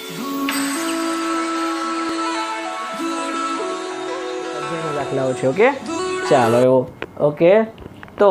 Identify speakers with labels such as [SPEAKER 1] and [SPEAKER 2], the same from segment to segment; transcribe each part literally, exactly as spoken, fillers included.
[SPEAKER 1] દાખલાઓ છે. ઓકે, ચાલો એવો. ઓકે, તો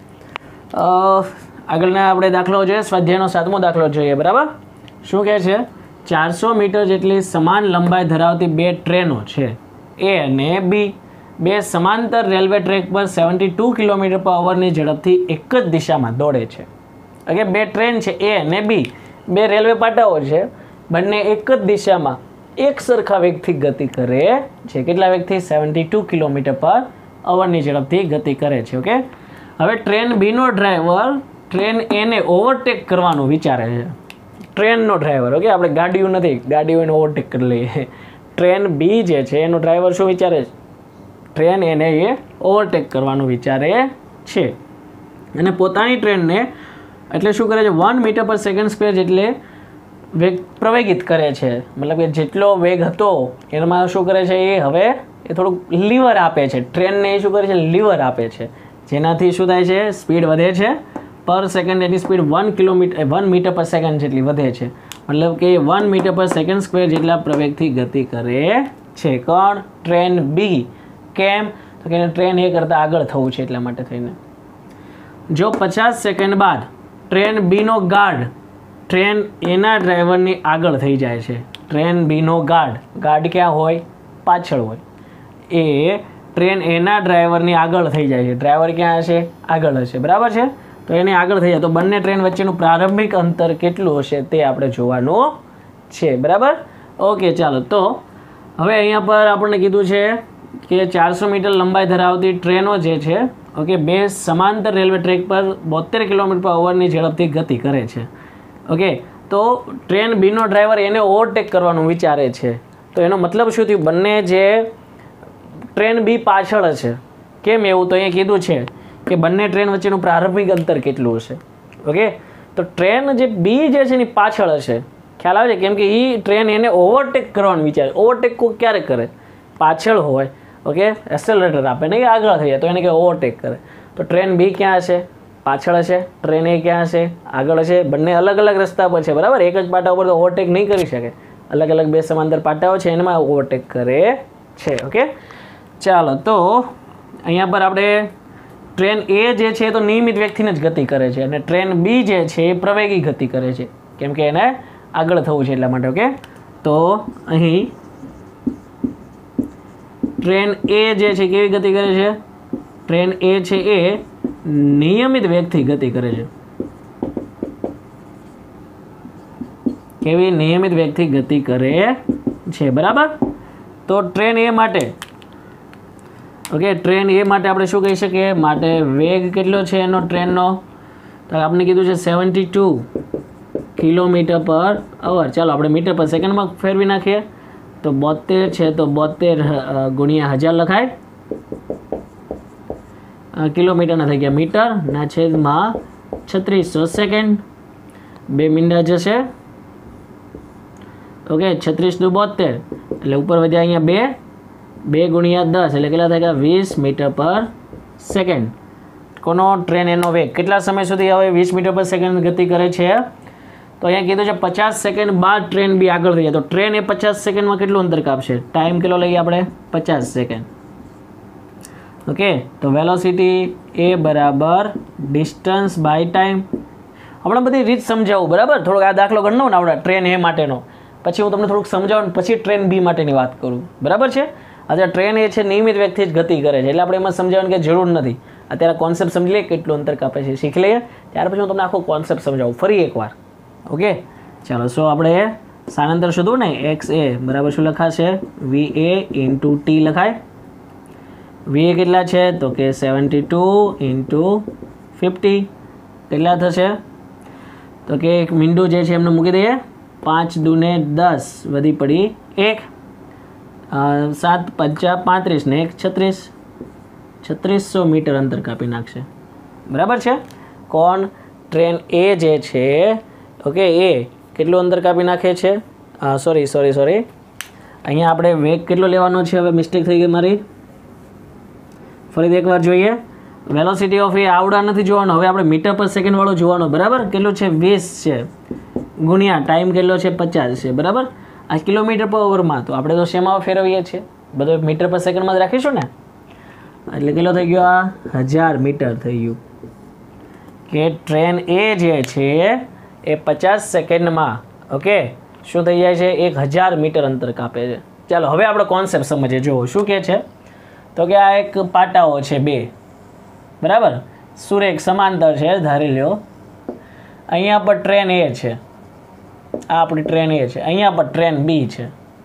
[SPEAKER 1] આગળના આપણે દાખલાઓ જોઈએ. સ્વાધ્યાયનો સાતમો દાખલો જોઈએ. બરાબર, શું કહે છે? ચારસો મીટર જેટલી સમાન લંબાઈ ધરાવતી બે ટ્રેનો છે એ અને બી બે સમાંતર રેલવે ટ્રેક પર સેવન્ટી ટુ કિલોમીટર પર અવરની ઝડપથી એક જ દિશામાં દોડે છે. ઓકે, બે ટ્રેન છે એ અને બી, બે રેલવે પાટાઓ છે, બંને એક જ દિશામાં એક સરખા વેગથી ગતિ કરે છે. કેટલા વેગથી? સેવન્ટી ટુ કિલોમીટર પર અવરની ઝડપથી ગતિ કરે છે. ઓકે, હવે ટ્રેન બીનો ડ્રાઈવર ટ્રેન એને ઓવરટેક કરવાનું વિચારે છે. ટ્રેનનો ડ્રાઈવર, ઓકે, આપણે ગાડીઓ નથી, ગાડીઓ એને ઓવરટેક કરી લઈએ. ટ્રેન બી જે છે એનો ડ્રાઈવર શું વિચારે છે? ટ્રેન એને એ ઓવરટેક કરવાનું વિચારે છે અને પોતાની ટ્રેનને એટલે શું કરે છે? One metre per second square જેટલે વેગ પ્રવેગિત કરે છે. મતલબ કે જેટલો વેગ હતો એમાં શું કરે છે? એ હવે એ થોડુંક લીવર આપે છે. ટ્રેનને એ શું કરે છે? લીવર આપે છે, જેનાથી શું થાય છે? સ્પીડ વધે છે. પર સેકન્ડ એની speed one kilometre one metre per second જેટલી વધે છે. મતલબ કે one metre per second square જેટલા પ્રવેગથી ગતિ કરે છે. કોણ? Train B. કેમ? તો કે ટ્રેન એ કરતાં આગળ થવું છે એટલા માટે થઈને. જો પચાસ સેકન્ડ બાદ ટ્રેન બીનો ગાર્ડ ટ્રેન એના ડ્રાઈવરની આગળ થઈ જાય છે. ટ્રેન બીનો ગાર્ડ ગાર્ડ ક્યાં હોય? પાછળ હોય. એ ટ્રેન એના ડ્રાઈવરની આગળ થઈ જાય છે. ડ્રાઈવર ક્યાં હશે? આગળ હશે. બરાબર છે, તો એને આગળ થઈ જાય તો બંને ટ્રેન વચ્ચેનું પ્રારંભિક અંતર કેટલું હશે તે આપણે જોવાનું છે. બરાબર, ઓકે, ચાલો. તો હવે અહીંયા પર આપણને કીધું છે કે ચારસો મીટર લંબાઈ ધરાવતી ટ્રેનો જે છે, ઓકે, બે સમાંતર રેલવે ટ્રેક પર બોતેર કિલોમીટર પર અવરની ઝડપથી ગતિ કરે છે. ઓકે, તો ટ્રેન બીનો ડ્રાઈવર એને ઓવરટેક કરવાનું વિચારે છે. તો એનો મતલબ શું થયું? બંને જે ટ્રેન બી પાછળ છે. કેમ એવું? તો અહીંયા કીધું છે કે બંને ટ્રેન વચ્ચેનું પ્રારંભિક અંતર કેટલું હશે. ઓકે, તો ટ્રેન જે બી જે છે એની પાછળ હશે. ખ્યાલ આવે છે? કેમ કે એ ટ્રેન એને ઓવરટેક કરવાનું વિચારે. ઓવરટેક કોઈ ક્યારે કરે? પાછળ હોય. ઓકે, એક્સેલરેટર આપે ને કે આગળ થઈ જાય તો એને કે ઓવરટેક કરે. તો ટ્રેન બી ક્યાં હશે? પાછળ હશે. ટ્રેન એ ક્યાં હશે? આગળ હશે. બંને અલગ અલગ રસ્તા પર છે. બરાબર, એક જ પાટા ઉપર તો ઓવરટેક નહીં કરી શકે. અલગ અલગ બે સમાંતર પાટાઓ છે એમાં ઓવરટેક કરે છે. ઓકે, ચાલો. તો અહીંયા પર આપણે ટ્રેન એ જે છે તો નિયમિત વેગથી જ ગતિ કરે છે અને ટ્રેન બી જે છે એ પ્રવેગી ગતિ કરે છે કેમ કે એને આગળ થવું છે એટલા માટે. ઓકે, તો અહીં ટ્રેન એ જે છે કેવી ગતિ કરે છે? ટ્રેન એ છે એ નિયમિત વેગથી ગતિ કરે છે. કેવી? નિયમિત વેગથી ગતિ કરે છે. બરાબર, તો ટ્રેન એ માટે ઓકે ટ્રેન એ માટે આપણે શું કહી શકીએ? માટે વેગ કેટલો છે એનો ટ્રેનનો? તો આપણે કીધું છે સેવન્ટી ટુ કિલોમીટર પર અવર. ચાલો આપણે મીટર પર સેકન્ડમાં ફેરવી નાખીએ તો બોતેર છે તો બોતેર ગુણ્યા હજાર લખાય. કિલોમીટરના થઈ ગયા મીટર ના છેદમાં છત્રીસો સેકન્ડ. બે મીંડા જશે. ઓકે, છત્રીસ દુ બોતેર એટલે ઉપર વધ્યા અહીંયા બે બે ગુણ્યા દસ એટલે કેટલા થઈ ગયા? વીસ મીટર પર સેકન્ડ. કોનો? ટ્રેન એનો વેગ કેટલા સમય સુધી હવે વીસ મીટર પર સેકન્ડ ગતિ કરે છે? તો અહીંયા કીધું છે પચાસ સેકન્ડ બાદ ટ્રેન બી આગળ થઈ જાય તો ટ્રેન એ પચાસ સેકન્ડમાં કેટલું અંતર કાપશે? ટાઈમ કેટલો લઈએ આપણે? પચાસ સેકન્ડ. ઓકે, તો વેલોસિટી એ બરાબર ડિસ્ટન્સ બાય ટાઈમ. આપણે બધી રીત સમજાવું. બરાબર, થોડોક આ દાખલો ગણનો ને આપણે ટ્રેન એ માટેનો, પછી હું તમને થોડુંક સમજાવું પછી ટ્રેન બી માટેની વાત કરું. બરાબર છે? અત્યારે ટ્રેન એ છે નિયમિત વેગથી જ ગતિ કરે છે એટલે આપણે એમાં સમજાવવાની કે જરૂર નથી. અત્યારે કોન્સેપ્ટ સમજી લઈએ કેટલું અંતર કાપે છે, શીખી લઈએ, ત્યાર પછી હું તમને આખો કોન્સેપ્ટ સમજાવું ફરી એકવાર. ઓકે, ચાલો. સો આપણે સ્થાનાંતર શોધવું ને, એક્સ એ બરાબર શું લખાશે? વી એ ઇન્ટુ ટી લખાય. વી એ કેટલા છે? તો કે સેવન્ટી ટુ ઇન્ટુ ફિફ્ટી કેટલા થશે? તો કે એક મીંડું જે છે એમને મૂકી દઈએ. પાંચ દૂને દસ વધી પડી એક. સાત પંચા પાંત્રીસ ને એક છત્રીસ. છત્રીસો મીટર અંતર કાપી નાખશે. બરાબર છે? કોણ? ટ્રેન એ જે છે ઓકે એ કેટલું અંતર કાપી નાખે છે? સોરી સોરી સોરી અહીંયા આપણે વેગ કેટલો લેવાનો છે? હવે મિસ્ટેક થઈ ગઈ મારી. ફરીથી એકવાર જોઈએ. વેલોસિટી ઓફ એ આવડા નથી જોવાનો, હવે આપણે મીટર પર સેકન્ડ વાળો જોવાનો. બરાબર, કેટલું છે? વીસ છે. ગુણ્યા ટાઈમ કેટલો છે પચાસ છે બરાબર. આ કિલોમીટર પર અવરમાં તો આપણે તો શેમાં ફેરવીએ છીએ બધો મીટર પર સેકન્ડમાં જ રાખીશું ને. એટલે કેટલો થઈ ગયો આ હજાર મીટર થઈ ગયું કે ટ્રેન એ જે છે એ પચાસ સેકન્ડમાં ઓકે શું થઈ જાય છે એક હજાર મીટર અંતર કાપે છે. ચાલો હવે આપણે કોન્સેપ્ટ સમજીએ. જુઓ શું કહે છે તો કે આ એક પાટાઓ છે બે બરાબર સુરેખ સમાંતર છે ધારી લ્યો. અહીંયા પર ટ્રેન એ છે આ આપણી ટ્રેન એ છે અહીંયા પર ટ્રેન બી છે.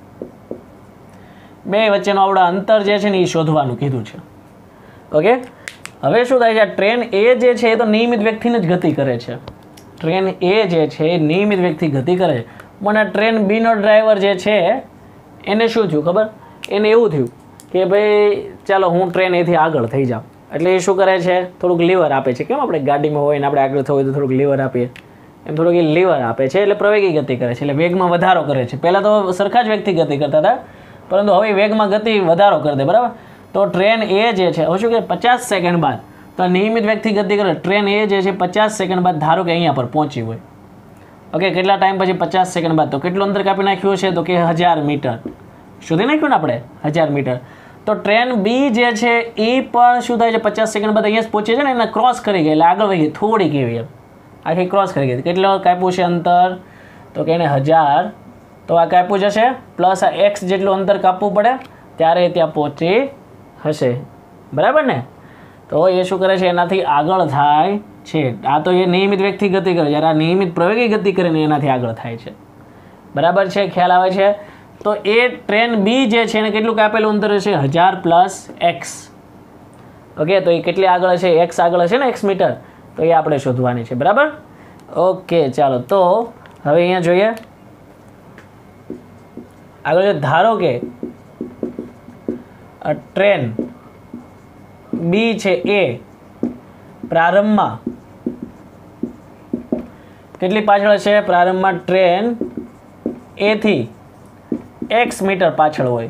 [SPEAKER 1] બે વચ્ચેનું આપણા અંતર જે છે ને એ શોધવાનું કીધું છે ઓકે. હવે શું થાય છે ટ્રેન એ જે છે એ તો નિયમિત વ્યક્તિને જ ગતિ કરે છે. ટ્રેન એ જે છે એ નિયમિત વ્યક્તિ ગતિ કરે પણ ટ્રેન બીનો ડ્રાઈવર જે છે એને શું થયું ખબર એને એવું થયું કે ભાઈ ચાલો હું ટ્રેન એથી આગળ થઈ જાઉં એટલે એ શું કરે છે થોડુંક લીવર આપે છે. કેમ આપણે ગાડીમાં હોય ને આપણે આગળ થવું હોય તો થોડુંક લીવર આપીએ એમ થોડુંક એ લીવર આપે છે એટલે પ્રવેગી ગતિ કરે છે એટલે વેગમાં વધારો કરે છે. પહેલાં તો સરખા જ વ્યક્તિ ગતિ કરતા હતા પરંતુ હવે વેગમાં ગતિ વધારો કરી દે બરાબર. તો ટ્રેન એ જે છે હવે શું કે પચાસ સેકન્ડ બાદ તો નિયમિત વ્યક્તિ ગતિ કરે ટ્રેન એ જે છે પચાસ સેકન્ડ બાદ ધારો કે અહીંયા પર પહોંચી હોય ઓકે. કેટલા ટાઈમ પછી પચાસ સેકન્ડ બાદ તો કેટલું અંતર કાપી નાખ્યું છે તો કે હજાર મીટર શોધી નાખ્યું ને આપણે હજાર મીટર. તો ટ્રેન બી જે છે એ પણ શું થાય છે પચાસ સેકન્ડ બાદ અહીંયા પહોંચે છે ને એને ક્રોસ કરી ગઈ એટલે આગળ વહી ગઈ થોડીક એવી એમ આખી ક્રોસ કરી ગઈ. કેટલો કાપ્યું છે અંતર તો કે એને હજાર તો આ કાપ્યું જશે પ્લસ આ એક્સ જેટલું અંતર કાપવું પડે ત્યારે ત્યાં પહોંચી હશે બરાબર ને. તો એ શું કરે છે એનાથી આગળ થાય છે. આ તો એ નિયમિત વ્યક્તિ ગતિ કરે જ્યારે આ નિયમિત પ્રવેગી ગતિ કરીને એનાથી આગળ થાય છે બરાબર છે ખ્યાલ આવે છે. તો એ ટ્રેન બી જે છે એને કેટલું કાપેલું અંતર છે હજાર પ્લસ એક્સ ઓકે. તો એ કેટલી આગળ છે એક્સ આગળ છે ને એક્સ મીટર તો એ આપણે શોધવાની છે બરાબર ઓકે. ચાલો તો હવે અહીંયા જોઈએ આગળ ધારો કે ટ્રેન બી છે એ પ્રારંભમાં કેટલી પાછળ છે પ્રારંભમાં ટ્રેન એથી એક્સ મીટર પાછળ હોય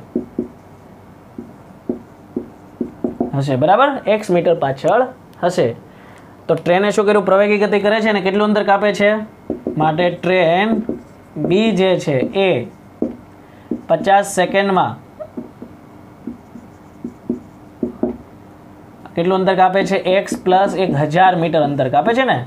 [SPEAKER 1] હશે બરાબર એક્સ મીટર પાછળ હશે. તો ટ્રેને શું કર્યું પ્રવેગી ગતિ કરે છે ને કેટલું અંતર કાપે છે માટે ટ્રેન બી જે છે એ પચાસ સેકન્ડમાં કેટલું અંતર કાપે છે એક્સ પ્લસ એક હજાર મીટર અંતર કાપે છે ને.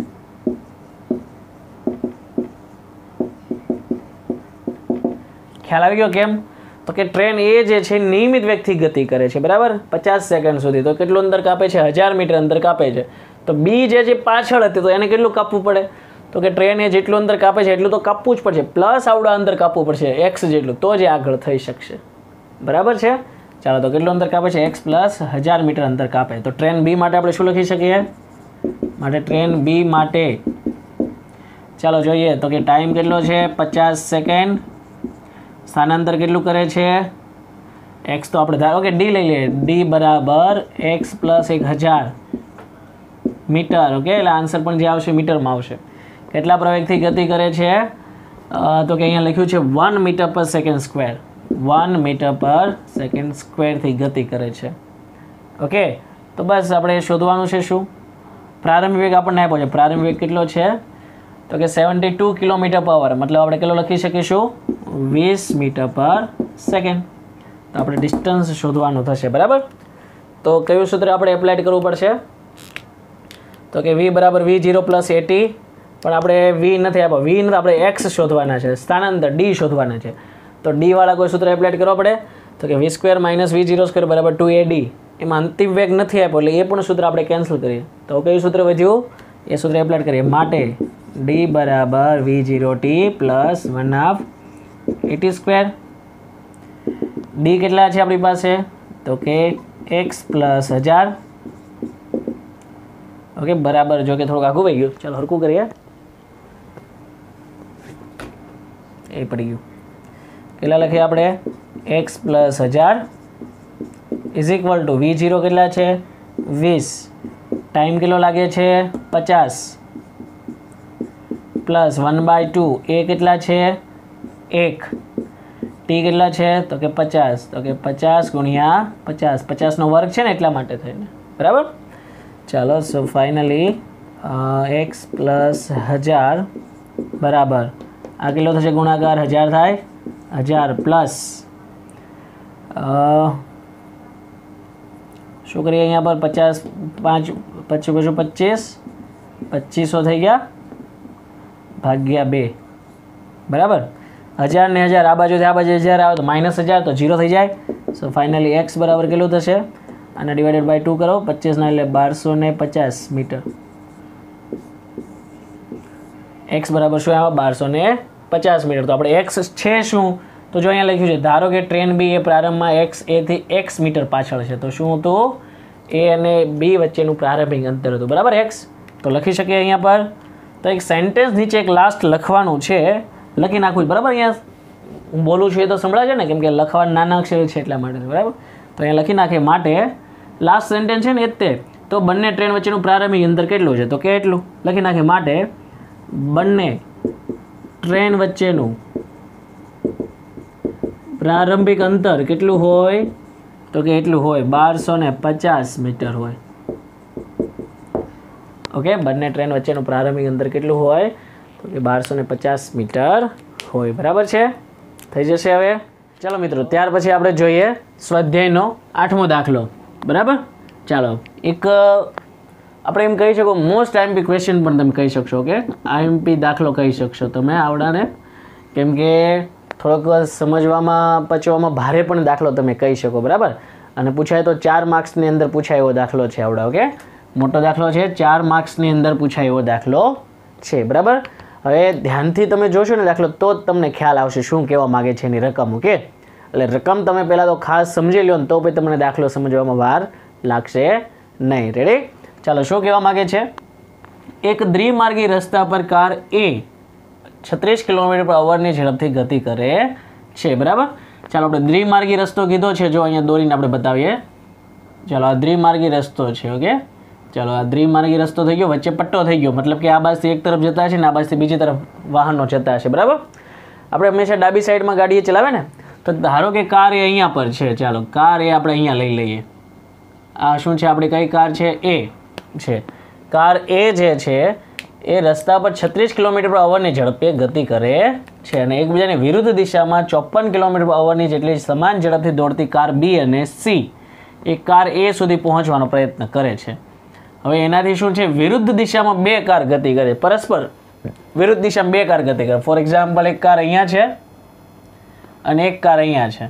[SPEAKER 1] ખ્યાલ આવી ગયો કેમ તો કે ટ્રેન એ જે છે નિયમિત વ્યક્તિ ગતિ કરે છે બરાબર પચાસ સેકન્ડ સુધી તો કેટલું અંતર કાપે છે હજાર મીટર અંતર કાપે છે. તો બી જે છે પાછળ હતી તો એને કેટલું કાપવું પડે તો કે ટ્રેન એ જેટલું અંતર કાપે છે એટલું તો કાપવું જ પડશે પ્લસ આવડા અંતર કાપવું પડશે એક્સ જેટલું તો જ આગળ થઈ શકશે બરાબર છે. ચાલો તો કેટલું અંતર કાપે છે એક્સ પ્લસ હજાર મીટર અંતર કાપે. તો ટ્રેન બી માટે આપણે શું લખી શકીએ માટે ટ્રેન બી માટે ચાલો જોઈએ તો કે ટાઈમ કેટલો છે પચાસ સેકન્ડ સ્થાનાંતર કેટલું કરે છે એક્સ તો આપણે ધારો કે ડી લઈ લઈએ ડી બરાબર એક્સ પ્લસ એક હજાર મીટર ઓકે. એટલે આન્સર પણ જે આવશે મીટરમાં આવશે. કેટલા પ્રવેગથી ગતિ કરે છે તો કે અહીંયા લખ્યું છે one metre per second square one metre per second સ્ક્વેરથી ગતિ કરે છે ઓકે. તો બસ આપણે શોધવાનું છે શું પ્રારંભિક વેગ આપણને આપ્યો છે પ્રારંભિક વેગ કેટલો છે તો કે સેવન્ટી ટુ કિલોમીટર પર અવર મતલબ આપણે કેટલો લખી શકીશું વીસ મીટર પર સેકન્ડ. તો આપણે ડિસ્ટન્સ શોધવાનું થશે બરાબર. તો કયું સૂત્ર આપણે એપ્લાય કરવું પડશે તો કે વી બરાબર વી ઝીરો પ્લસ એટી પણ આપણે વી નથી આપ્યો વી નથી આપણે એક્સ શોધવાના છે સ્થાનાંતર ડી શોધવાના છે. તો ડી વાળા કોઈ સૂત્ર એપ્લાય કરવા પડે તો કે V square minus V zero square બરાબર ટુ એ ડી. એમાં અંતિમ વેગ નથી આપ્યો એટલે એ પણ સૂત્ર આપણે કેન્સલ કરીએ. તો કયું સૂત્ર વધ્યું એ સૂત્ર એપ્લાય કરીએ માટે ડી બરાબર V zero T plus one half A T square. D કેટલા છે આપણી પાસે તો કે એક્સ પ્લસ હજાર ઓકે બરાબર. જો કે થોડુંક આખું વહી ગયું ચાલો હરકું કરીએ એ પડી ગયું. કેટલા લખીએ આપણે એક્સ પ્લસ હજાર is equal to V zero કેટલા છે વીસ ટાઈમ કેટલો લાગે છે પચાસ plus one by two A કેટલા છે એક ટી કેટલા છે તો કે પચાસ તો કે પચાસ ગુણ્યા પચાસ પચાસનો વર્ગ છે ને એટલા માટે થઈને બરાબર. ચાલો સો ફાઇનલી એક્સ પ્લસ હજાર બરાબર આ કેટલો થશે ગુણાકાર હજાર થાય હજાર પ્લસ શું કરીએ અહીંયા પર પચાસ પાંચ પચીસ બસો પચીસ પચીસો થઈ ગયા ભાગ્યા બે બરાબર હજાર ને હજાર આ બાજુથી આ બાજુ હજાર આવે તો માઇનસ હજાર તો જીરો થઈ જાય સો ફાઇનલી એક્સ બરાબર કેટલું થશે આને ડિવાઇડેડ બાય ટુ કરો પચીસના એટલે બારસો ને પચાસ મીટર એક્સ બરાબર શું આવે બારસો ને પચાસ મીટર તો આપણે એક્સ છે શું તો જો અહીંયા લખ્યું છે ધારો કે ટ્રેન બી એ પ્રારંભમાં એક્સ એથી એક્સ મીટર પાછળ છે તો શું હતું એ અને બી વચ્ચેનું પ્રારંભિક અંતર હતું બરાબર એક્સ તો લખી શકીએ અહીંયા પર તો એક સેન્ટેન્સ નીચે એક લાસ્ટ લખવાનું છે લખી નાખવું બરાબર અહીંયા હું બોલું છું એ તો સંભળાય છે ને કેમ કે લખવા નાના અક્ષર છે એટલા માટે બરાબર તો અહીંયા લખી નાખે માટે લાસ્ટ સેન્ટેન્સ છે ને એ તે તો બંને ટ્રેન વચ્ચેનું પ્રારંભિક અંતર કેટલું છે તો કેટલું લખી નાખે માટે બંને ટ્રેન વચ્ચેનું પ્રારંભિક અંતર કેટલું હોય તો કે એટલું હોય બારસો ને પચાસ મીટર હોય ઓકે બંને ટ્રેન વચ્ચેનું પ્રારંભિક અંતર કેટલું હોય તો કે બારસો ને પચાસ મીટર હોય બરાબર છે થઈ જશે હવે ચાલો મિત્રો ત્યાર પછી આપણે જોઈએ સ્વાધ્યાયનો આઠમો દાખલો બરાબર ચાલો એક આપણે એમ કહી શકો મોસ્ટ આઈએમપી ક્વેશ્ચન પણ તમે કહી શકશો કે આઈએમપી દાખલો કહી શકશો તમે આવડાને કેમ કે થોડોક સમજવામાં પચવામાં ભારે પણ દાખલો તમે કહી શકો બરાબર અને પૂછાય તો ચાર માર્ક્સની અંદર પૂછાય એવો દાખલો છે આવડા ઓકે મોટો દાખલો છે ચાર માર્ક્સની અંદર પૂછાય એવો દાખલો છે બરાબર હવે ધ્યાનથી તમે જોશો ને દાખલો તો જ તમને ખ્યાલ આવશે શું કહેવા માગે છે એની રકમ ઓકે એટલે રકમ તમે પહેલાં તો ખાસ સમજી લો ને તો પછી તમને દાખલો સમજવામાં વાર લાગશે નહીં રેડી ચાલો શું કહેવા માગે છે એક દ્વિમાર્ગી રસ્તા પર કાર એ છત્રીસ કિલોમીટર પર અવરની ઝડપથી ગતિ કરે છે બરાબર ચાલો આપણે દ્વિમાર્ગી રસ્તો કીધો છે જો અહીંયા દોરીને આપણે બતાવીએ ચાલો આ દ્વિમાર્ગી રસ્તો છે ઓકે ચાલો આ દ્વિમાર્ગી રસ્તો થઈ ગયો વચ્ચે પટ્ટો થઈ ગયો મતલબ કે આ બાજુથી એક તરફ જતા હશે ને આ બાજુથી બીજી તરફ વાહનો જતા હશે બરાબર આપણે હંમેશા ડાબી સાઈડમાં ગાડી ચલાવે ને તો ધારો કે કાર એ અહીંયા પર છે ચાલો કાર એ આપણે અહીંયા લઈ લઈએ આ શું છે આપણી કઈ કાર છે એ છે કાર એ જે છે એ રસ્તા પર છત્રીસ કિલોમીટર પર અવરની ઝડપે ગતિ કરે છે અને એકબીજાની વિરુદ્ધ દિશામાં ચોપન કિલોમીટર પર અવરની જેટલી સમાન ઝડપથી દોડતી કાર બી અને સી એ કાર એ સુધી પહોંચવાનો પ્રયત્ન કરે છે હવે એનાથી શું છે વિરુદ્ધ દિશામાં બે કાર ગતિ કરે પરસ્પર વિરુદ્ધ દિશામાં બે કાર ગતિ કરે ફોર એક્ઝામ્પલ એક કાર અહીંયા છે અને એક કાર અહીંયા છે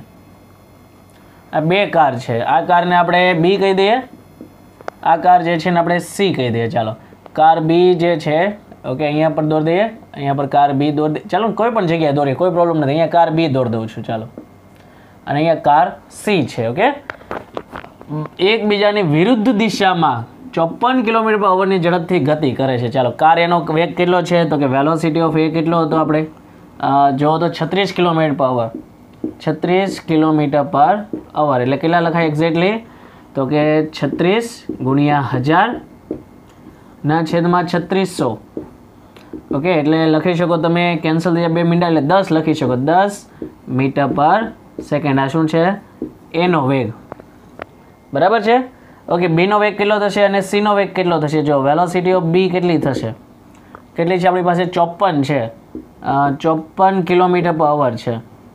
[SPEAKER 1] આ બે કાર છે આ કારને આપણે બી કહી દઈએ આ કાર જે છે ને આપણે સી કહી દઈએ ચાલો કાર બી જે છે ઓકે અહીંયા પર દોરી દઈએ અહીંયા પર કાર બી દોરી દઈએ ચાલો કોઈ પણ જગ્યાએ દોરીએ કોઈ પ્રોબ્લેમ નથી અહીંયા કાર બી દોરી દઉં છું ચાલો અને અહીંયા કાર સી છે ઓકે એકબીજાની વિરુદ્ધ દિશામાં ચોપન કિલોમીટર પર અવરની ઝડપથી ગતિ કરે છે ચાલો કાર એનો વેગ કેટલો છે તો કે વેલોસિટી ઓફ એ કેટલો હતો આપણે જો તો છત્રીસ કિલોમીટર પર અવર છત્રીસ કિલોમીટર પર અવર એટલે કેટલા લખાય એક્ઝેક્ટલી તો કે છત્રીસ ગુણ્યા હજાર ના છેદમાં છત્રીસો ઓકે એટલે લખી શકો તમે કેન્સલ થઈ જાય બે મિનિટ એટલે દસ લખી શકો દસ મીટર પર સેકન્ડ આ શું છે એનો વેગ બરાબર છે ઓકે બીનો વેગ કેટલો થશે અને સીનો વેગ કેટલો થશે જો વેલોસિટી ઓફ બી કેટલી થશે કેટલી છે આપણી પાસે ચોપન છે ચોપન કિલોમીટર પર અવર છે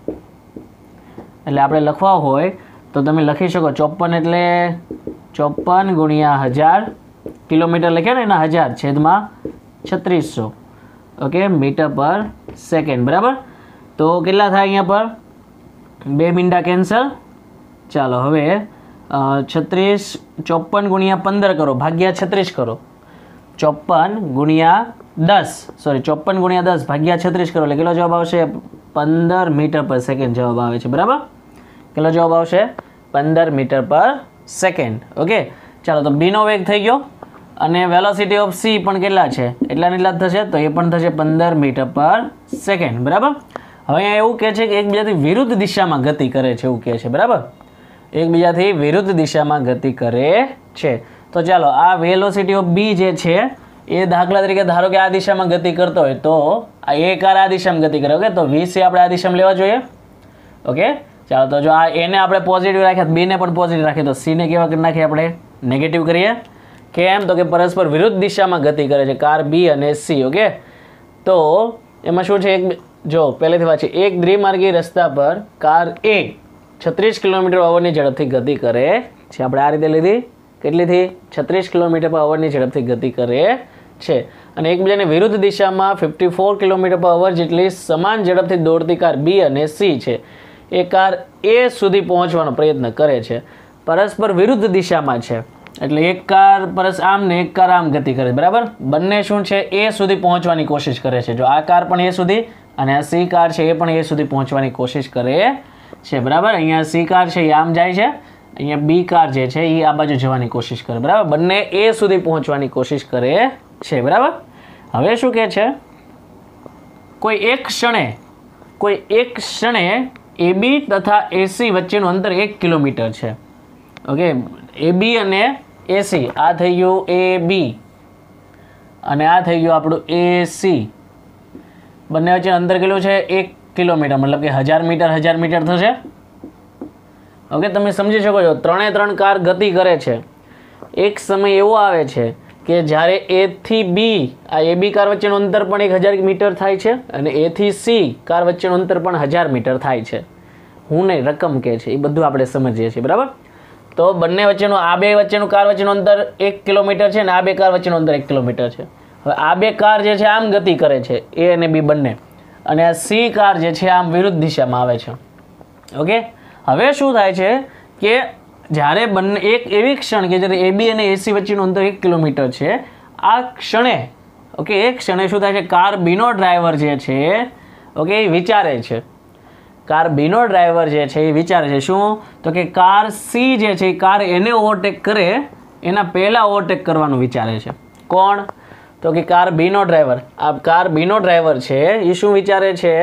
[SPEAKER 1] એટલે આપણે લખવા હોય તો તમે લખી શકો ચોપન એટલે ચોપન ગુણ્યા હજાર કિલોમીટર લખ્યા ને એના હજાર છેદમાં છત્રીસો ઓકે મીટર પર સેકન્ડ બરાબર તો કેટલા થાય અહીંયા પર બે મિનિટા કેન્સલ ચાલો હવે છત્રીસ ચોપન ગુણ્યા પંદર કરો ભાગ્યા છત્રીસ કરો ચોપન ગુણ્યા દસ સોરી ચોપન ગુણ્યા દસ ભાગ્યા છત્રીસ કરો એટલે કેટલો જવાબ આવશે પંદર મીટર પર સેકન્ડ જવાબ આવે છે બરાબર કેટલો જવાબ આવશે પંદર મીટર પર સેકન્ડ ઓકે ચાલો તો બીનો વેગ થઈ ગયો અને વેલોસિટી ઓફ સી પણ કેટલા છે એટલા ને એટલા થશે તો એ પણ થશે પંદર મીટર પર સેકન્ડ બરાબર હવે અહીંયા એવું કહે છે કે એકબીજાથી વિરુદ્ધ દિશામાં ગતિ કરે છે એવું કહે છે બરાબર એકબીજાથી વિરુદ્ધ દિશામાં ગતિ કરે છે તો ચાલો આ વેલોસિટી ઓફ બી જે છે એ દાખલા તરીકે ધારો કે આ દિશામાં ગતિ કરતો હોય તો આ એ કાર આ દિશામાં ગતિ કરે ઓકે તો વી સી આપણે આ દિશામાં લેવા જોઈએ ઓકે ચાલો તો જો આ એને આપણે પોઝિટિવ રાખ્યા બીને પણ પોઝિટિવ રાખીએ તો સીને કેવા કરી નાખીએ આપણે નેગેટિવ કરીએ કેમ તો કે પરસ્પર વિરુદ્ધ દિશામાં ગતિ કરે છે કાર બી અને સી ઓકે તો એમાં શું છે એક જો પહેલેથી વાંચી, એક દ્વિમાર્ગી રસ્તા પર કાર એ છત્રીસ કિલોમીટર અવરની ઝડપથી ગતિ કરે છે. આપણે આ રીતે લીધી, કેટલીથી? છત્રીસ કિલોમીટર પર અવરની ઝડપથી ગતિ કરે છે. અને એકબીજાની વિરુદ્ધ દિશામાં ફિફ્ટી ફોર કિલોમીટર પર અવર જેટલી સમાન ઝડપથી દોડતી કાર બી અને સી છે એ કાર એ સુધી પહોંચવાનો પ્રયત્ન કરે છે. પરસ્પર વિરુદ્ધ દિશામાં છે એટલે એક કાર પરસ આમ ને એક કાર આમ ગતિ કરે, બરાબર. બંને શું છે? એ સુધી પહોંચવાની કોશિશ કરે છે. જો આ કાર પણ એ સુધી અને આ સી કાર છે એ પણ એ સુધી પહોંચવાની કોશિશ કરે છે, બરાબર. અહીંયા સી કાર છે એ આમ જાય છે, અહીંયા બી કાર જે છે એ આ બાજુ જવાની કોશિશ કરે, બરાબર. બંને એ સુધી પહોંચવાની કોશિશ કરે છે, બરાબર. હવે શું કહે છે? કોઈ એક ક્ષણે કોઈ એક ક્ષણે એ બી તથા એસી વચ્ચેનું અંતર એક કિલોમીટર છે. ઓકે, એ બી અને એસી, આ થઈ ગયું એ બી અને આ થઈ ગયું આપણું એસી. બંને વચ્ચે અંતર કેટલું છે? એક કિલોમીટર, મતલબ કે હજાર મીટર હજાર મીટર થશે. ઓકે, તમે સમજી શકો છો. ત્રણે ત્રણ કાર ગતિ કરે છે. એક સમય એવો આવે છે કે જ્યારે એ થી બી, આ એ બી કાર વચ્ચેનું અંતર પણ એક હજાર મીટર થાય છે અને એ થી સી કાર વચ્ચેનું અંતર પણ હજાર મીટર થાય છે. હું નહીં, રકમ કે છે એ બધું આપણે સમજીએ છીએ, બરાબર. તો બંને વચ્ચેનું, આ બે વચ્ચેનું કાર વચ્ચેનું અંતર એક કિલોમીટર છે અને આ બે કાર વચ્ચેનું અંતર એક કિલોમીટર છે. હવે આ બે કાર જે છે આમ ગતિ કરે છે, એ અને બી બંને, અને આ સી કાર જે છે આમ વિરુદ્ધ દિશામાં આવે છે. ઓકે, હવે શું થાય છે કે જ્યારે બંને એક એવી ક્ષણ કે જ્યારે એ બી અને એસી વચ્ચેનું અંતર એક કિલોમીટર છે, આ ક્ષણે ઓકે એક ક્ષણે શું થાય છે? કાર બીનો ડ્રાઈવર જે છે ઓકે એ વિચારે છે કાર બીનો ડ્રાઈવર જે છે એ વિચારે છે શું? તો કે કાર સી જે છે એ કાર એને ઓવરટેક કરે એના પહેલાં ઓવરટેક કરવાનું વિચારે છે. કોણ? તો કે કાર બીનો ડ્રાઈવર. આ કાર બીનો ડ્રાઈવર છે એ શું વિચારે છે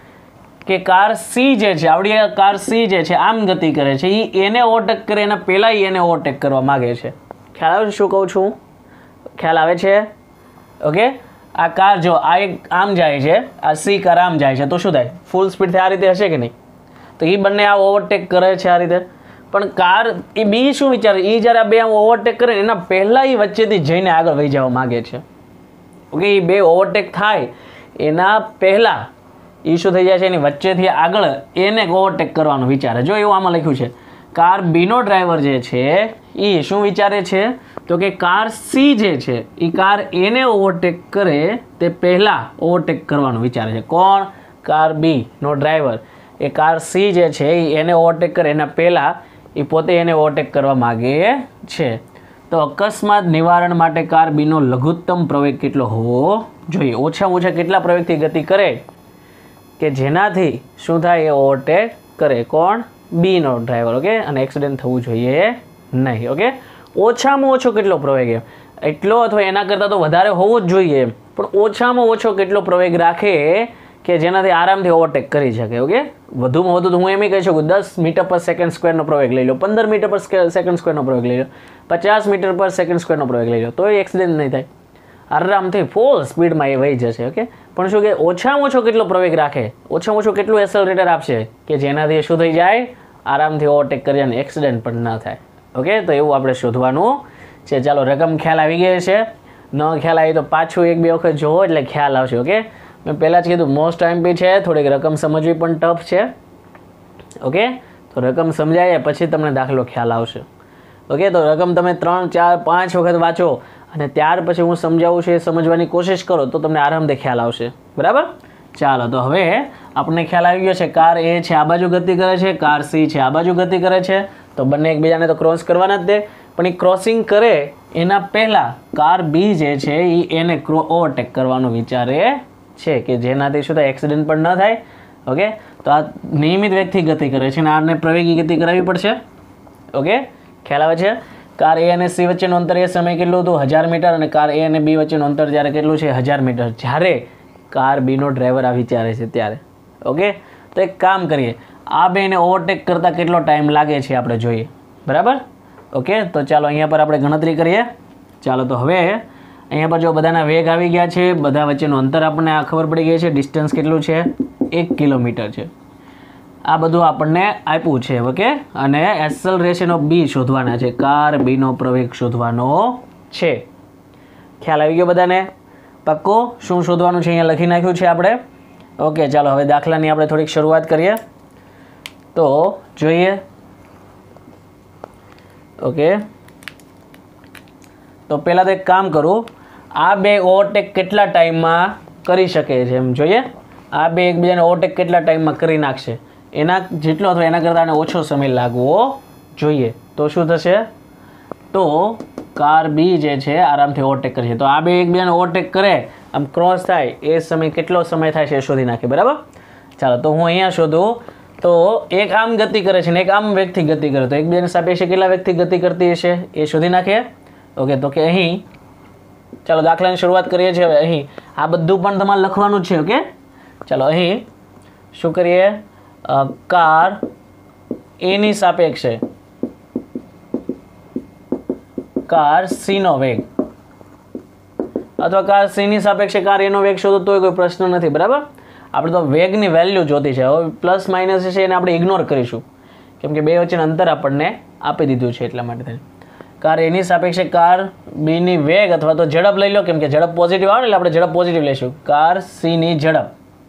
[SPEAKER 1] કે કાર સી જે છે, આવડી કાર સી જે છે આમ ગતિ કરે છે, એ એને ઓવરટેક કરે એના પહેલાં એને ઓવરટેક કરવા માગે છે. ખ્યાલ આવે છે શું કહું છું? ખ્યાલ આવે છે? ઓકે, આ કાર જો આ એક આમ જાય છે, આ સી કાર આમ જાય છે, તો શું થાય? ફૂલ સ્પીડથી આ રીતે હશે કે નહીં? તો એ બંને આ ઓવરટેક કરે છે આ રીતે. પણ કાર એ બી શું વિચારે? એ જ્યારે આ બે આમ ઓવરટેક કરે એના પહેલાં એ વચ્ચેથી જઈને આગળ વહી જવા માગે છે. ઓકે, એ બે ઓવરટેક થાય એના પહેલાં એ શું થઈ જાય છે? એની વચ્ચેથી આગળ એને ઓવરટેક કરવાનું વિચારે. જો એવું આમાં લખ્યું છે, કાર બીનો ડ્રાઈવર જે છે એ શું વિચારે છે? તો કે કાર સી જે છે એ કાર એને ઓવરટેક કરે તે પહેલાં ઓવરટેક કરવાનું વિચારે છે. કોણ? કાર બી નો ડ્રાઈવર એ કાર સી જે છે એ એને ઓવરટેક કરે એના પહેલાં એ પોતે એને ઓવરટેક કરવા માગે છે. તો અકસ્માત નિવારણ માટે કાર બીનો લઘુત્તમ પ્રવેગ કેટલો હોવો જોઈએ? ઓછામાં ઓછા કેટલા પ્રવેગથી ગતિ કરે કે જેનાથી શું થાય? એ ઓવરટેક કરે. કોણ? બીનો ડ્રાઈવર. ઓકે, અને એક્સિડન્ટ થવું જોઈએ નહીં. ઓકે, ઓછામાં ઓછો કેટલો પ્રવેગ એમ એટલો અથવા એના કરતાં તો વધારે હોવો જ જોઈએ એમ, પણ ઓછામાં ઓછો કેટલો પ્રવેગ રાખે કે જેનાથી આરામથી ઓવરટેક કરી શકે. ઓકે, વધુમાં વધુ તો હું એમ કહી શકું દસ મીટર પર સેકન્ડ સ્ક્વેરનો પ્રવેગ લઈ લો, પંદર મીટર પર સેકન્ડ સ્ક્વેરનો પ્રવેગ લઈ લો, પચાસ મીટર પર સેકન્ડ સ્ક્વેરનો પ્રવેગ લઈ લો, તો એ એક્સિડન્ટ નહીં થાય. આરામથી ફૂલ સ્પીડમાં એ વહી જશે. ઓકે, પણ શું કે ઓછામાં ઓછો કેટલો પ્રવેગ રાખે, ઓછામાં ઓછું કેટલું એક્સેલરેટર આપશે કે જેનાથી શું થઈ જાય? આરામથી ઓવરટેક કરી અને એક્સિડન્ટ પણ ન થાય. ઓકે, તો એવું આપણે શોધવાનું છે. ચાલો, રકમ ખ્યાલ આવી ગઈ છે. ન ખ્યાલ આવી તો પાછું એક બે વખત જોવો એટલે ખ્યાલ આવશે. ઓકે, મેં પહેલાં જ કીધું મોસ્ટ એમપી છે, થોડીક રકમ સમજવી પણ ટફ છે. ઓકે, તો રકમ સમજાય પછી તમને દાખલો ખ્યાલ આવશે. ઓકે, તો રકમ તમે ત્રણ ચાર પાંચ વખત વાંચો અને ત્યાર પછી હું સમજાવું છું એ સમજવાની કોશિશ કરો તો તમને આરામથી ખ્યાલ આવશે. બરાબર? ચાલો, તો હવે આપણને ખ્યાલ આવી ગયો છે કાર એ છે આ બાજુ ગતિ કરે છે, કાર સી છે આ બાજુ ગતિ કરે છે, તો બંને એકબીજાને તો ક્રોસ કરવાના જ દે, પણ એ ક્રોસિંગ કરે એના પહેલાં કાર બી જે છે એ એને ઓવરટેક કરવાનું વિચારે છે કે જેનાથી શું થાય? એક્સિડન્ટ પણ ન થાય. ઓકે, તો આ નિયમિત વેગથી ગતિ કરે છે અને આને પ્રવેગી ગતિ કરાવવી પડશે. ઓકે, ખ્યાલ આવે છે? કાર એ અને સી વચ્ચેનું અંતર એ સમય કેટલું હતું? હજાર મીટર. અને કાર એ અને બી વચ્ચેનું અંતર જ્યારે કેટલું છે? હજાર મીટર. જ્યારે કાર બીનો ડ્રાઈવર આ વિચારે છે ત્યારે. ઓકે, તો એક કામ કરીએ, આ બેને ઓવરટેક કરતાં કેટલો ટાઈમ લાગે છે આપણે જોઈએ. બરાબર? ઓકે, તો ચાલો અહીંયા પર આપણે ગણતરી કરીએ. ચાલો, તો હવે અહીંયા પર જો બધાના વેગ આવી ગયા છે, બધા વચ્ચેનું અંતર આપણને આ ખબર પડી ગઈ છે. ડિસ્ટન્સ કેટલું છે? એક કિલોમીટર છે. આ બધું આપણને આપ્યું છે. ઓકે, અને એક્સેલરેશન ઓફ બી શોધવાના છે. કાર બીનો પ્રવેગ શોધવાનો છે. ખ્યાલ આવી ગયો બધાને? પાક્કો? શું શોધવાનું છે અહીંયા લખી નાખ્યું છે આપણે. ઓકે ચાલો હવે દાખલાની આપણે થોડીક શરૂઆત કરીએ તો જોઈએ. ઓકે તો પહેલાં તો એક કામ કરું, આ બે ઓવરટેક કેટલા ટાઈમમાં કરી શકે છે એમ જોઈએ. આ બે એકબીજાને ઓવરટેક કેટલા ટાઈમમાં કરી નાખશે એના જેટલો અથવા એના કરતાં ઓછો સમય લાગવો જોઈએ. તો શું થશે, તો કાર બી જે છે આરામથી ઓવરટેક કરશે. તો આ બે એકબીજાને ઓવરટેક કરે આમ ક્રોસ થાય એ સમય કેટલો સમય થાય છે એ શોધી નાખીએ. બરાબર, ચાલો તો હું અહીંયા શોધું. તો એક આમ ગતિ કરે છે ને એક આમ વેગથી ગતિ કરે, તો એકબીજાની સાપેક્ષે કેટલા વેગથી ગતિ કરતી હશે એ શોધી નાખીએ. ઓકે તો કે અહીં ચાલો દાખલાની શરૂઆત કરીએ છીએ. હવે અહીં આ બધું પણ તમારે લખવાનું જ છે. ઓકે ચાલો અહીં શું કરીએ, કાર એની સાપેક્ષે કાર સીનો વેગ અથવા કાર સીની સાપેક્ષે કાર એનો વેગ શોધો તોય કોઈ પ્રશ્ન નથી. બરાબર, આપણે તો વેગની વેલ્યુ જોતી છે. હવે પ્લસ માઇનસ છે એને આપણે ઇગ્નોર કરીશું કેમ કે બે વચ્ચેનું અંતર આપણને આપી દીધું છે એટલા માટે. કાર એની સાપેક્ષે કાર બીની વેગ અથવા તો ઝડપ લઈ લો કેમ કે ઝડપ પોઝિટિવ આવે એટલે આપણે ઝડપ પોઝિટિવ લઈશું. કાર સીની ઝડપ,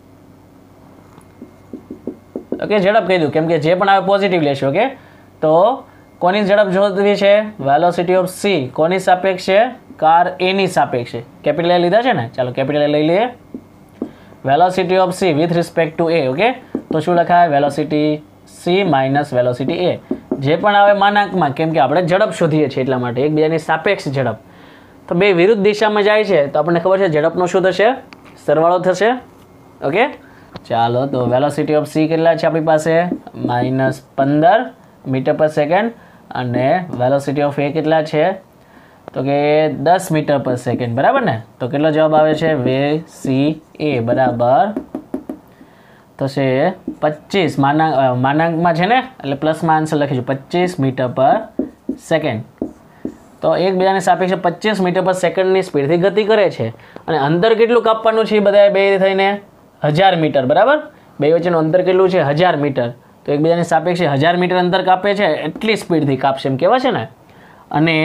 [SPEAKER 1] ઓકે ઝડપ કહી દઉં કેમ કે જે પણ આવે પોઝિટિવ લેશું. ઓકે તો કોની ઝડપ શોધવી છે, વેલોસિટી ઓફ સી કોની સાપેક્ષે, કાર એની સાપેક્ષે. કેપિટલ એ લીધા છે ને, ચાલો કેપિટલ એ લઈ લઈએ. Velocity of C with respect to A. Okay તો શું લખાય, velocity C minus velocity A. જે પણ આવે માનાંકમાં કેમ કે આપણે ઝડપ શોધીએ છીએ એટલા માટે, એકબીજાની સાપેક્ષ ઝડપ. તો બે વિરુદ્ધ દિશામાં જાય છે તો આપણને ખબર છે ઝડપનો શું થશે, સરવાળો થશે. ઓકે ચાલો તો વેલોસિટી ઓફ સી કેટલા છે આપણી પાસે, માઇનસ પંદર મીટર પર સેકન્ડ અને વેલોસિટી ઓફ એ કેટલા છે તો કે દસ મીટર પર સેકન્ડ. બરાબર ને, તો કેટલો જવાબ આવે છે, વે સી એ બરાબર થશે પચીસ માનાંક માનાંકમાં છે ને એટલે પ્લસમાં આન્સર લખીશું પચીસ મીટર પર સેકન્ડ. તો એકબીજાની સાપેક્ષે પચીસ મીટર પર સેકન્ડની સ્પીડથી ગતિ કરે છે અને અંતર કેટલું કાપવાનું છે એ બધા બે થઈને હજાર મીટર. બરાબર, બે વચ્ચેનું અંતર કેટલું છે, હજાર મીટર. તો એકબીજાની સાપેક્ષે હજાર મીટર અંતર કાપે છે એટલી સ્પીડથી કાપશે એમ કહેવાય છે ને. અને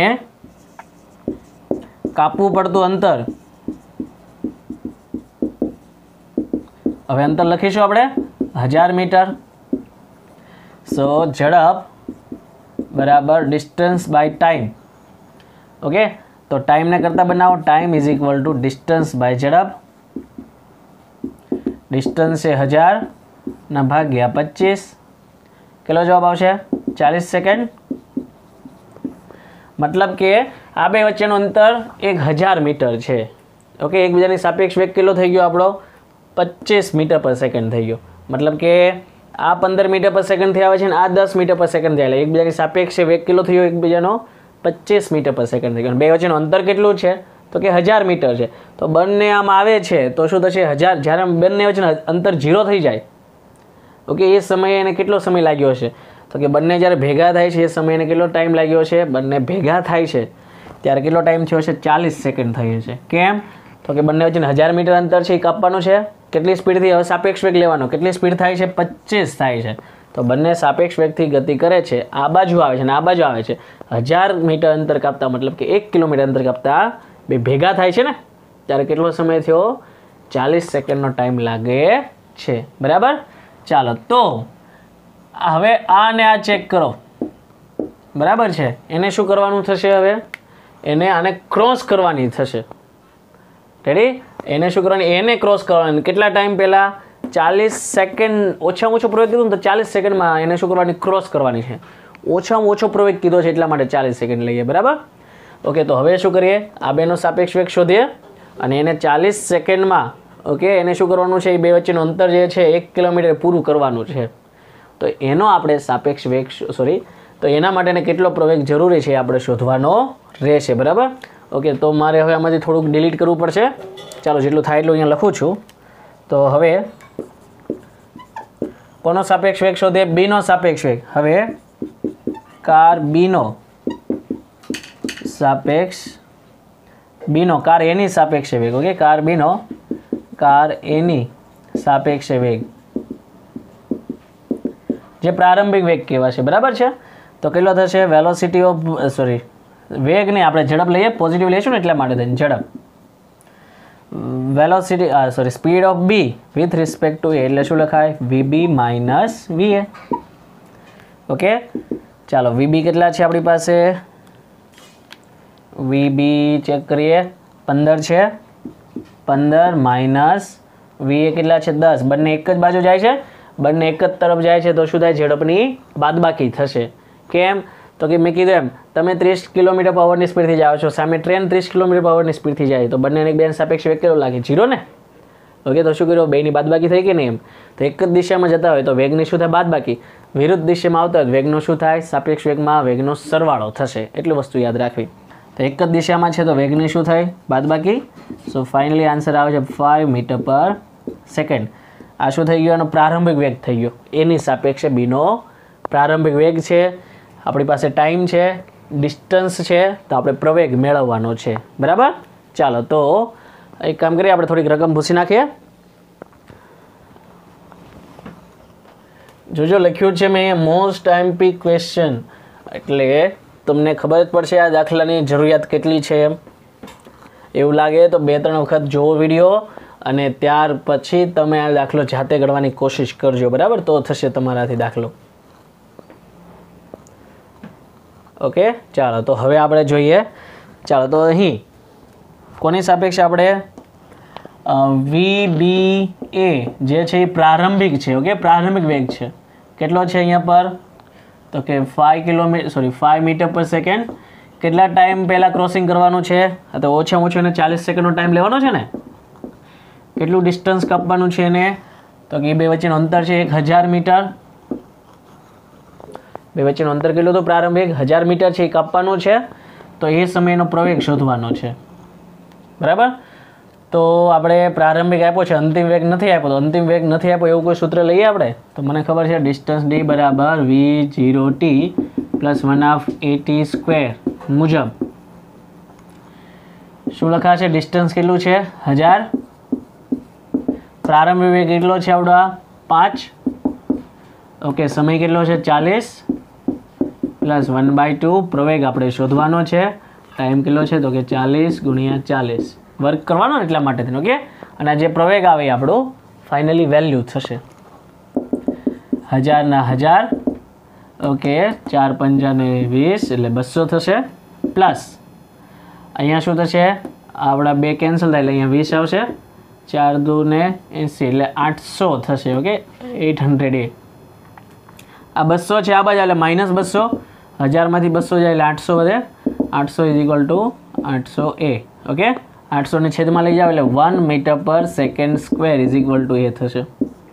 [SPEAKER 1] કાપવું પડતું અંતર, હવે અંતર લખીશું આપણે હજાર મીટર. સો ઝડપ બરાબર ડિસ્ટન્સ બાય ટાઈમ. ઓકે તો ટાઈમને કરતાં બનાવો, time is equal to distance by ઝડપ. ડિસ્ટન્સ છે હજાર ના ભાગ્યા પચીસ, કેટલો જવાબ આવશે, ચાલીસ સેકન્ડ. મતલબ કે આ બે વચ્ચેનું અંતર એક હજાર મીટર છે. ઓકે એકબીજાની સાપેક્ષ વેગ કેટલો થઈ ગયો આપણો, પચીસ મીટર પર સેકન્ડ થઈ ગયો. મતલબ કે આ પંદર મીટર પર સેકન્ડથી આવે છે અને આ દસ મીટર પર સેકન્ડ થાય એટલે એકબીજાની સાપેક્ષે વેગ કેટલો થયો એકબીજાનો, પચીસ મીટર પર સેકન્ડ થઈ ગયો. બે વચ્ચેનું અંતર કેટલું છે તો કે હજાર મીટર છે. તો બંને આમ આવે છે તો શું થશે, હજાર જ્યારે બંને વચ્ચેનું અંતર ઝીરો થઈ જાય ઓકે એ સમયે એને કેટલો સમય લાગ્યો હશે તો કે બંને જ્યારે ભેગા થાય છે એ સમયે એને કેટલો ટાઈમ લાગ્યો છે, બંને ભેગા થાય છે ત્યારે કેટલો ટાઈમ થયો છે, ચાલીસ સેકન્ડ થઈ છે. કેમ તો કે બંને વચ્ચે હજાર મીટર અંતર છે એ કાપવાનું છે કેટલી સ્પીડથી, હવે સાપેક્ષ વેગ લેવાનો, કેટલી સ્પીડ થાય છે, પચીસ થાય છે. તો બંને સાપેક્ષ વેગથી ગતિ કરે છે, આ બાજુ આવે છે અને આ બાજુ આવે છે. હજાર મીટર અંતર કાપતા મતલબ કે એક કિલોમીટર અંતર કાપતા બે ભેગા થાય છે ને ત્યારે કેટલો સમય થયો, ચાલીસ સેકન્ડનો ટાઈમ લાગે છે. બરાબર, ચાલો તો હવે આ ને આ ચેક કરો. બરાબર છે, એને શું કરવાનું થશે, હવે એને આને ક્રોસ કરવાની થશે. રેડી, એને શું કરવાની, એને ક્રોસ કરવાની. કેટલા ટાઈમ પહેલાં, ચાલીસ સેકન્ડ, ઓછામાં ઓછો પ્રવેગ કીધું ને તો ચાલીસ સેકન્ડમાં એને શું કરવાની, ક્રોસ કરવાની છે. ઓછામાં ઓછો પ્રવેગ કીધો છે એટલા માટે ચાલીસ સેકન્ડ લઈએ. બરાબર, ઓકે તો હવે શું કરીએ, આ બેનો સાપેક્ષ વેગ શોધીએ અને એને ચાલીસ સેકન્ડમાં ઓકે એને શું કરવાનું છે, એ બે વચ્ચેનું અંતર જે છે એક કિલોમીટર પૂરું કરવાનું છે. તો એનો આપણે સાપેક્ષ વેગ સોરી તો એના માટેને કેટલો પ્રવેગ જરૂરી છે આપણે શોધવાનો રહેશે. બરાબર, ઓકે તો મારે હવે આમાંથી થોડુંક ડિલીટ કરવું પડશે. ચાલો જેટલું થાય એટલું અહીંયા લખું છું. તો હવે કોનો સાપેક્ષ વેગ શોધે, બીનો સાપેક્ષ વેગ. હવે કાર બીનો સાપેક્ષ બીનો કાર એની સાપેક્ષ વેગ. ઓકે કાર બીનો કાર એની સાપેક્ષ વેગ જે પ્રારંભિક વેગ કહેવાશે. બરાબર છે, તો કેટલો થશે, વેલોસિટી ઓફ સોરી વેગ નહીં આપણે ઝડપ લઈએ, પોઝિટિવ લઈશું ને એટલા માટે થઈને ઝડપ. Velocity sorry speed of B with respect to A એટલે શું લખાય વી બી માઇનસ વી એ. ઓકે ચાલો વી બી કેટલા છે આપણી પાસે વી બી ચેક કરીએ પંદર છે પંદર માઇનસ વી એ કેટલા છે દસ બંને એક જ બાજુ જાય છે બંને એક જ તરફ જાય છે તો શું થાય ઝડપની બાદબાકી થશે. કેમ તો કે મેં કીધું એમ તમે ત્રીસ કિલોમીટર પર અવરની સ્પીડથી જાઓ છો સામે ટ્રેન ત્રીસ કિલોમીટર પર અવરની સ્પીડથી જાય તો બંનેને એક બેન સાપેક્ષ વેગ કેટલો લાગે જીરો ને. ઓકે તો શું કર્યું બેની બાદબાકી થઈ કે નહીં એમ તો એક જ દિશામાં જતા હોય તો વેગની શું થાય બાદબાકી વિરુદ્ધ દિશામાં આવતા હોય વેગનો શું થાય સાપેક્ષ વેગમાં વેગનો સરવાળો થશે એટલી વસ્તુ યાદ રાખવી. તો એક જ દિશામાં છે તો વેગની શું થાય બાદબાકી. સો ફાઇનલી આન્સર આવે છે ફાઇવ મીટર પર સેકન્ડ. આ શું થઈ ગયો એનો પ્રારંભિક વેગ થઈ ગયો એની સાપેક્ષે બીનો પ્રારંભિક વેગ છે. આપણી પાસે ટાઈમ છે ડિસ્ટન્સ છે તો આપણે પ્રવેગ મેળવવાનો છે બરાબર. ચાલો તો એક કામ કરીએ આપણે થોડીક રકમ ભૂસી નાખીએ. જોજો લખ્યું છે મેં મોસ્ટ આઈએમપી ક્વેશ્ચન એટલે તમને ખબર જ પડશે આ દાખલાની જરૂરિયાત કેટલી છે એમ. એવું લાગે તો બે ત્રણ વખત જોવો વિડીયો અને ત્યાર પછી તમે આ દાખલો જાતે ગણવાની કોશિશ કરજો બરાબર તો થશે તમારાથી દાખલો. ઓકે ચાલો તો હવે આપણે જોઈએ. ચાલો તો અહીં કોની સાપેક્ષે આપણે વી બી એ જે છે એ પ્રારંભિક છે. ઓકે પ્રારંભિક વેગ છે કેટલો છે અહીંયા પર તો કે five kilometre sorry five metre per second. કેટલા ટાઈમ પહેલાં ક્રોસિંગ કરવાનું છે તો ઓછામાં ઓછું એને ચાલીસ સેકન્ડનો ટાઈમ લેવાનો છે ને. કેટલું ડિસ્ટન્સ કાપવાનું છે એને તો કે બે વચ્ચેનું અંતર છે એક હજાર મીટર. બે વચ્ચેનું અંતર કેટલું તો પ્રારંભિક હજાર મીટર છે એ કાપવાનું છે તો એ સમયનો પ્રવેગ શોધવાનો છે બરાબર. તો આપણે પ્રારંભિક આપ્યો છે અંતિમ વેગ નથી આપ્યો તો અંતિમ વેગ નથી આપ્યો એવું કોઈ સૂત્ર લઈએ આપણે તો મને ખબર છે ડિસ્ટન્સ ડી બરાબર V zero T plus one half A T square મુજબ શું લખાશે ડિસ્ટન્સ કેટલું છે હજાર પ્રારંભિક વેગ કેટલો છે આવડો પાંચ. ઓકે સમય કેટલો છે ચાલીસ પ્લસ વન બાય ટુ પ્રવેગ આપણે શોધવાનો છે. ટાઈમ કેટલો છે તો કે ચાલીસ ગુણ્યા ચાલીસ વર્ક કરવાનો ને એટલા માટે ઓકે. અને જે પ્રવેગ આવે એ આપણું ફાઇનલી વેલ્યુ થશે હજારના હજાર. ઓકે ચાર પંચાને વીસ એટલે બસો થશે પ્લસ અહીંયા શું થશે આપણા બે કેન્સલ થાય એટલે અહીંયા વીસ આવશે ચાર દુ ને એંસી એટલે આઠસો થશે. ઓકે એટ હંડ્રેડ એ આ બસો છે આ બાજુ એટલે માઇનસ બસો હજારમાંથી બસો જાય એટલે આઠસો વધે આઠસો ઇઝ ઇક્વલ ટુ આઠસો એ. ઓકે આઠસોને છેદમાં લઈ જાઓ એટલે one metre per second square is equal to A થશે.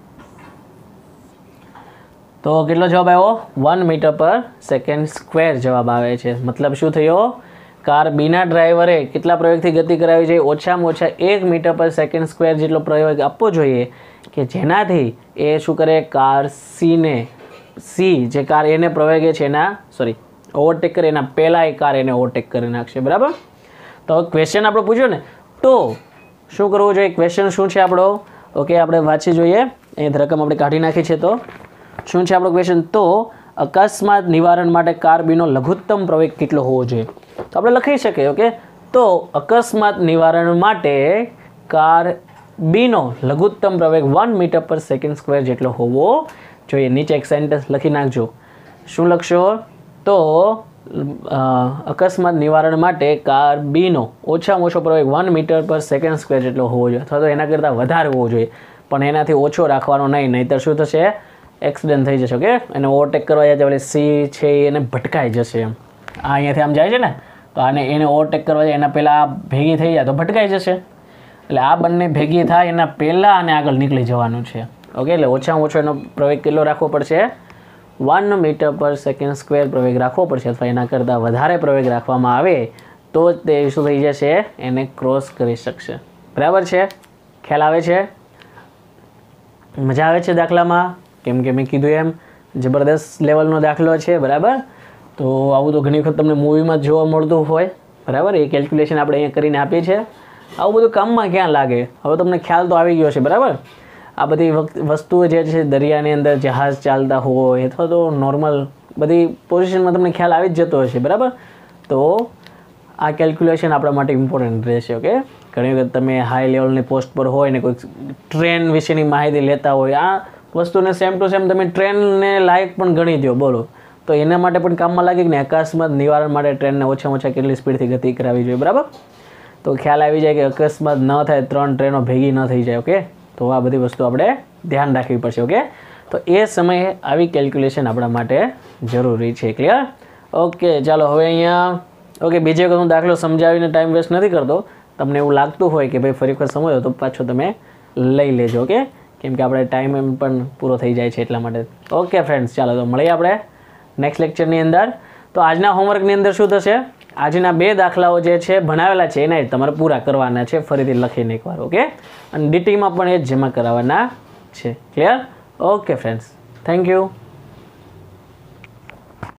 [SPEAKER 1] તો કેટલો જવાબ આવ્યો one metre per second square જવાબ આવે છે. મતલબ શું થયો કાર બીના ડ્રાઈવરે કેટલા પ્રયોગથી ગતિ કરાવી છે ઓછામાં ઓછા એક મીટર પર સેકન્ડ સ્ક્વેર જેટલો પ્રયોગ આપવો જોઈએ કે જેનાથી એ શું કરે કાર સીને સી જે કાર એને પ્રવેગે છે એના સોરી ઓવરટેક કરે એના પહેલાં એ કાર એને ઓવરટેક કરી નાખશે બરાબર. તો ક્વેશ્ચન આપણો પૂછ્યો ને તો શું કરવું જોઈએ ક્વેશ્ચન શું છે આપણો. ઓકે આપણે વાંચી જોઈએ અહીં રકમ આપણે કાઢી નાખી છે તો શું છે આપણો ક્વેશ્ચન તો અકસ્માત નિવારણ માટે કાર બીનો લઘુત્તમ પ્રવેગ કેટલો હોવો જોઈએ તો આપણે લખી શકીએ. ઓકે તો અકસ્માત નિવારણ માટે કાર બીનો લઘુત્તમ પ્રવેગ one metre per second square જેટલો હોવો જોઈએ. નીચે એક સેન્ટેન્સ લખી નાખજો. શું લખશો તો અકસ્માત નિવારણ માટે કાર બીનો ઓછામાં ઓછો પ્રવેગ one metre per second square જેટલો હોવો જોઈએ અથવા તો એના કરતાં વધારે હોવો જોઈએ પણ એનાથી ઓછો રાખવાનો નહીં નહીંતર શું થશે એક્સિડન્ટ થઈ જશે. ઓકે એને ઓવરટેક કરવા જાય એટલે સી છે એને ભટકાઈ જશે એમ આ અહીંયાથી આમ જાય છે ને તો આને એને ઓવરટેક કરવા જાય એના પહેલાં આ ભેગી થઈ જાય તો ભટકાઈ જશે એટલે આ બંને ભેગી થાય એના પહેલાં આને આગળ નીકળી જવાનું છે. ઓકે એટલે ઓછામાં ઓછો એનો પ્રવેગ કેટલો રાખવો પડશે one metre per second square પ્રવેગ રાખવો પડશે અથવા એના કરતાં વધારે પ્રવેગ રાખવામાં આવે તો જ તે શું થઈ જશે એને ક્રોસ કરી શકશે. બરાબર છે ખ્યાલ આવે છે મજા આવે છે દાખલામાં કેમ કે મેં કીધું એમ જબરદસ્ત લેવલનો દાખલો છે બરાબર. તો આવું તો ઘણી વખત તમને મૂવીમાં જોવા મળતું હોય બરાબર. એ કેલ્ક્યુલેશન આપણે અહીંયા કરીને આપીએ છીએ. આવું બધું કામમાં ક્યાં લાગે હવે તમને ખ્યાલ તો આવી ગયો છે બરાબર. આ બધી વસ્તુઓ જે છે દરિયાની અંદર જહાજ ચાલતા હોય અથવા તો નોર્મલ બધી પોઝિશનમાં તમને ખ્યાલ આવી જ જતો હશે બરાબર. તો આ કેલ્ક્યુલેશન આપણા માટે ઇમ્પોર્ટન્ટ રહેશે. ઓકે ઘણી વખત તમે હાઈ લેવલની પોસ્ટ પર હોય ને કોઈ ટ્રેન વિશેની માહિતી લેતા હોય, આ વસ્તુને સેમ ટુ સેમ તમે ટ્રેનને લાયક પણ ગણી દો, બોલો તો એના માટે પણ કામમાં લાગે કે ને અકસ્માત નિવારણ માટે ટ્રેનને ઓછામાં ઓછા કેટલી સ્પીડથી ગતિ કરાવવી જોઈએ, બરાબર. તો ખ્યાલ આવી જાય કે અકસ્માત ન થાય, ત્રણ ટ્રેનો ભેગી ન થઈ જાય. ઓકે, તો આ બધી વસ્તુ આપણે ધ્યાન રાખવી પડશે. ઓકે, તો એ સમયે આવી કેલ્ક્યુલેશન આપણા માટે જરૂરી છે. ક્લિયર? ઓકે, ચાલો હવે અહીંયા ઓકે બીજે વખત હું દાખલો સમજાવીને ટાઈમ વેસ્ટ નથી કરતો. તમને એવું લાગતું હોય કે ભાઈ ફરી વખત સમજો તો પાછો તમે લઈ લેજો. ઓકે, કેમ કે આપણે ટાઈમ એમ પણ પૂરો થઈ જાય છે એટલા માટે. ઓકે ફ્રેન્ડ્સ, ચાલો તો મળીએ આપણે નેક્સ્ટ લેક્ચરની અંદર. તો આજના હોમવર્કની અંદર શું થશે, આજના બે દાખલાઓ જે છે ભણાવેલા છે એના તમારે પૂરા કરવાના છે ફરીથી લખીને એકવાર. ઓકે, અને ડીટીમાં પણ એ જ જમા કરાવવાના છે. Clear? Okay friends, thank you.